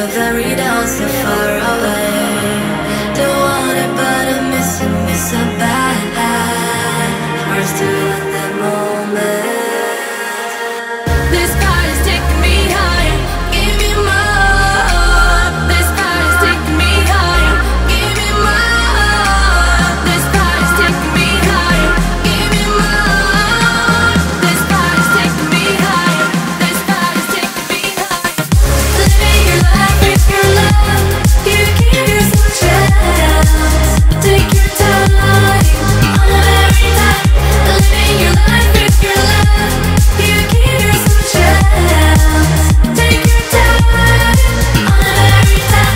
but very down so far away. Don't want it but I miss so bad. We're still in the moment. This sky is taking me higher, give me more. This sky is taking me higher, give me more. This sky is taking me higher, give me more. This sky is taking me higher, this sky is taking me higher. Living your life with your love, you give yourself a chance. Take your time, on the very time. Living your life with your love, you give yourself a chance. Take your time, on the very time.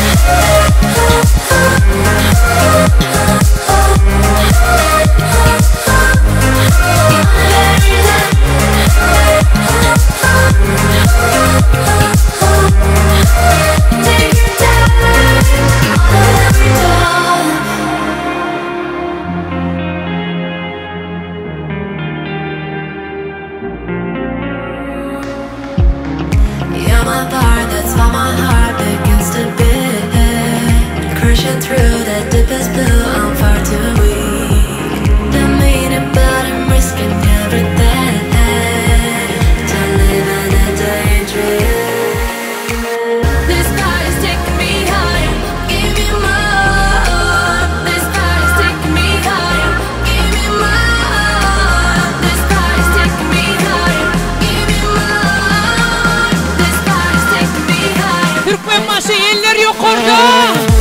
You're my part, that's why my heart begins to beat. Crashing through the deepest blue, I'm far too weak. Don't mean it, but I'm risking everything to live in a daydream. This sky is taking me higher, give me more. This sky is taking me higher, give me more. This sky is taking me higher, give me more. This sky is taking me higher. Türkmen maşı eller yukarıda.